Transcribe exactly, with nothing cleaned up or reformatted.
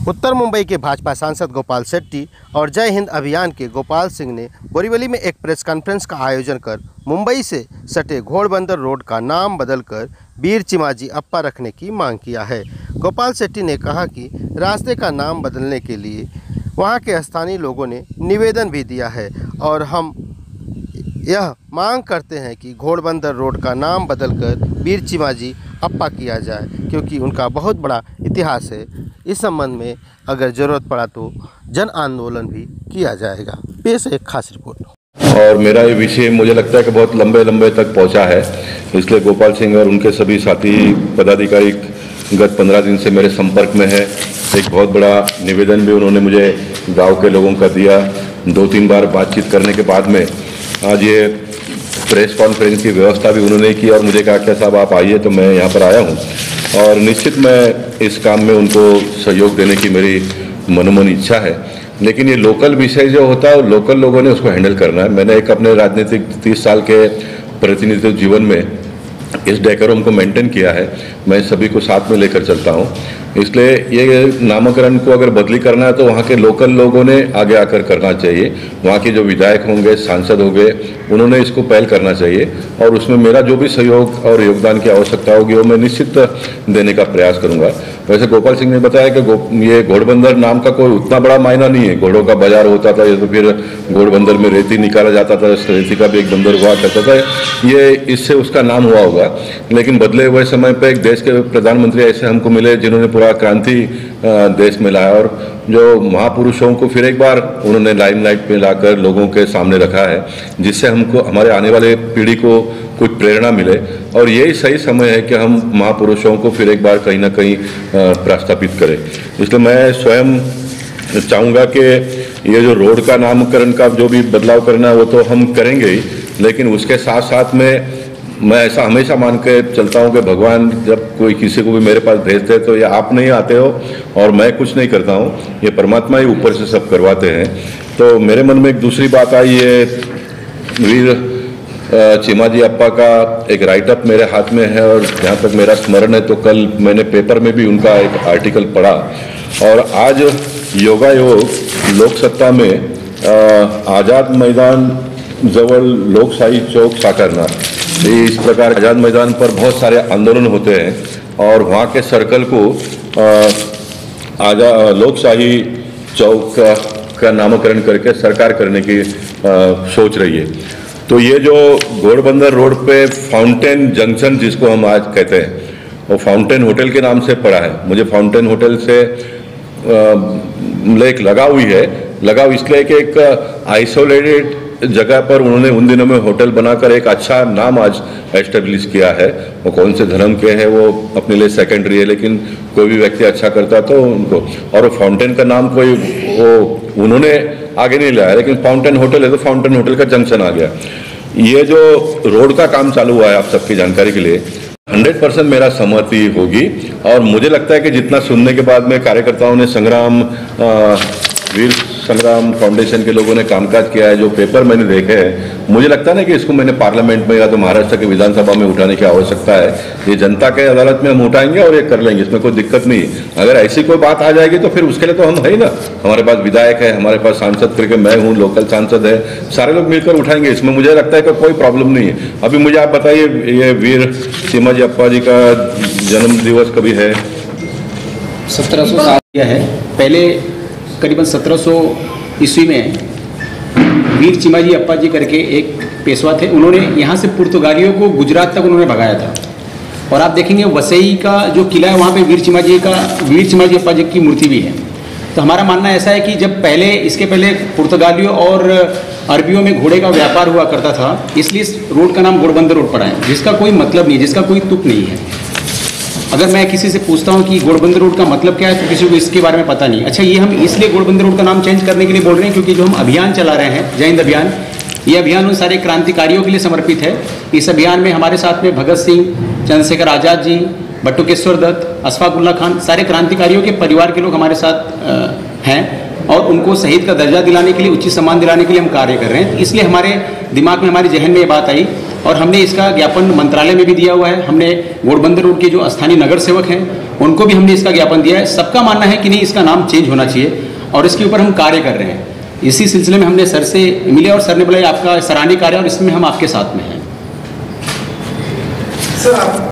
उत्तर मुंबई के भाजपा सांसद गोपाल शेट्टी और जय हिंद अभियान के गोपाल सिंह ने बोरीवली में एक प्रेस कॉन्फ्रेंस का आयोजन कर मुंबई से सटे घोड़बंदर रोड का नाम बदलकर वीर चिमाजी अप्पा रखने की मांग किया है। गोपाल शेट्टी ने कहा कि रास्ते का नाम बदलने के लिए वहां के स्थानीय लोगों ने निवेदन भी दिया है और हम यह मांग करते हैं कि घोड़बंदर रोड का नाम बदलकर वीर चिमाजी अप्पा किया जाए, क्योंकि उनका बहुत बड़ा इतिहास है। इस संबंध में अगर ज़रूरत पड़ा तो जन आंदोलन भी किया जाएगा। पेश एक खास रिपोर्ट। और मेरा ये विषय मुझे लगता है कि बहुत लंबे लंबे तक पहुंचा है, इसलिए गोपाल सिंह और उनके सभी साथी पदाधिकारी गत पंद्रह दिन से मेरे संपर्क में है। एक बहुत बड़ा निवेदन भी उन्होंने मुझे गांव के लोगों का दिया। दो तीन बार बातचीत करने के बाद में आज ये प्रेस कॉन्फ्रेंस की व्यवस्था भी उन्होंने की और मुझे कहा कि साहब आप आइए, तो मैं यहाँ पर आया हूँ और निश्चित मैं इस काम में उनको सहयोग देने की मेरी मनोमन इच्छा है। लेकिन ये लोकल विषय जो होता है लोकल लोगों ने उसको हैंडल करना है। मैंने एक अपने राजनीतिक तीस साल के प्रतिनिधित्व जीवन में इस डेकोरम को मेंटेन किया है। मैं सभी को साथ में लेकर चलता हूँ, इसलिए ये नामकरण को अगर बदली करना है तो वहाँ के लोकल लोगों ने आगे आकर करना चाहिए। वहाँ के जो विधायक होंगे, सांसद होंगे, उन्होंने इसको पहल करना चाहिए और उसमें मेरा जो भी सहयोग और योगदान की आवश्यकता होगी वो मैं निश्चित देने का प्रयास करूँगा। वैसे गोपाल सिंह ने बताया कि ये घोड़बंदर नाम का कोई उतना बड़ा मायना नहीं है। घोड़ों का बाजार होता था, या तो फिर घोड़बंदर में रेती निकाला जाता था, रेती का भी एक बंदर हुआ करता था, ये इससे उसका नाम हुआ होगा। लेकिन बदले हुए समय पे एक देश के प्रधानमंत्री ऐसे हमको मिले जिन्होंने पूरा क्रांति देश में लाया और जो महापुरुषों को फिर एक बार उन्होंने लाइमलाइट में लाकर लोगों के सामने रखा है, जिससे हमको हमारे आने वाले पीढ़ी को कुछ प्रेरणा मिले। और यही सही समय है कि हम महापुरुषों को फिर एक बार कहीं ना कहीं प्रस्थापित करें। इसलिए मैं स्वयं चाहूँगा कि ये जो रोड का नामकरण का जो भी बदलाव करना है वो तो हम करेंगे ही, लेकिन उसके साथ साथ में मैं ऐसा हमेशा मान के चलता हूँ कि भगवान जब कोई किसी को भी मेरे पास भेजते हैं तो ये आप नहीं आते हो और मैं कुछ नहीं करता हूँ, ये परमात्मा ही ऊपर से सब करवाते हैं। तो मेरे मन में एक दूसरी बात आई, ये वीर चिमाजी अप्पा का एक राइटअप मेरे हाथ में है और जहाँ तक मेरा स्मरण है तो कल मैंने पेपर में भी उनका एक आर्टिकल पढ़ा और आज योगायोग लोकसत्ता में आज़ाद मैदान जवळ लोकशाही चौक साकारना, इस प्रकार आज़ाद मैदान पर बहुत सारे आंदोलन होते हैं और वहाँ के सर्कल को आज़ाद लोकशाही चौक का, का नामकरण करके सरकार करने की आ, सोच रही है। तो ये जो घोड़बंदर रोड पे फाउंटेन जंक्शन जिसको हम आज कहते हैं, वो फाउंटेन होटल के नाम से पड़ा है। मुझे फाउंटेन होटल से एक लगा हुई है, लगा इसलिए कि एक आइसोलेटेड जगह पर उन्होंने उन दिनों में होटल बनाकर एक अच्छा नाम आज एस्टेब्लिश किया है। वो कौन से धर्म के हैं वो अपने लिए सेकेंडरी है, लेकिन कोई भी व्यक्ति अच्छा करता तो उनको, और वो फाउंटेन का नाम कोई वो उन्होंने आगे नहीं लाया, लेकिन फाउंटेन होटल है तो फाउंटेन होटल का जंक्शन आ गया। ये जो रोड का काम चालू हुआ है, आप सबकी जानकारी के लिए हंड्रेड परसेंट मेरा सहमति होगी और मुझे लगता है कि जितना सुनने के बाद में कार्यकर्ताओं ने संग्राम आ, वीर संग्राम फाउंडेशन के लोगों ने कामकाज किया है, जो पेपर मैंने देखे हैं, मुझे लगता है ना कि इसको मैंने पार्लियामेंट में या तो महाराष्ट्र के विधानसभा में उठाने की आवश्यकता है। ये जनता के अदालत में हम उठाएंगे और ये कर लेंगे, इसमें कोई दिक्कत नहीं। अगर ऐसी कोई बात आ जाएगी तो फिर उसके लिए तो हम है ही ना, हमारे पास विधायक है, हमारे पास सांसद करके मैं हूँ, लोकल सांसद है, सारे लोग मिलकर उठाएंगे, इसमें मुझे लगता है कि कोई प्रॉब्लम नहीं है। अभी मुझे आप बताइए, ये वीर चिमाजी अप्पा जी का जन्म दिवस कभी है? सत्रह सौ साल है। पहले करीबन सत्रह सौ ईस्वी में वीर चिमाजी अप्पा जी करके एक पेशवा थे, उन्होंने यहाँ से पुर्तगालियों को गुजरात तक उन्होंने भगाया था। और आप देखेंगे वसई का जो किला है वहाँ पे वीर चिमाजी का वीर चिमाजी अप्पा जी की मूर्ति भी है। तो हमारा मानना ऐसा है कि जब पहले इसके पहले पुर्तगालियों और अरबियों में घोड़े का व्यापार हुआ करता था, इसलिए इस रोड का नाम घोड़बंदर रोड पड़ा है, जिसका कोई मतलब नहीं, जिसका कोई तुक नहीं है। अगर मैं किसी से पूछता हूँ कि घोड़बंदर रोड का मतलब क्या है तो किसी को इसके बारे में पता नहीं। अच्छा, ये हम इसलिए घोड़बंदर रोड का नाम चेंज करने के लिए बोल रहे हैं क्योंकि जो हम अभियान चला रहे हैं जय हिंद अभियान, ये अभियान उन सारे क्रांतिकारियों के लिए समर्पित है। इस अभियान में हमारे साथ में भगत सिंह, चंद्रशेखर आज़ाद जी, बटुकेश्वर दत्त, अशफाक उल्लाह खान, सारे क्रांतिकारियों के परिवार के लोग हमारे साथ हैं और उनको शहीद का दर्जा दिलाने के लिए, उचित सम्मान दिलाने के लिए हम कार्य कर रहे हैं। इसलिए हमारे दिमाग में, हमारे जहन में ये बात आई और हमने इसका ज्ञापन मंत्रालय में भी दिया हुआ है। हमने घोड़बंदर रोड के जो स्थानीय नगर सेवक हैं उनको भी हमने इसका ज्ञापन दिया है। सबका मानना है कि नहीं, इसका नाम चेंज होना चाहिए और इसके ऊपर हम कार्य कर रहे हैं। इसी सिलसिले में हमने सर से मिले और सर ने बोला आपका सराहनीय कार्य और इसमें हम आपके साथ में हैं। सर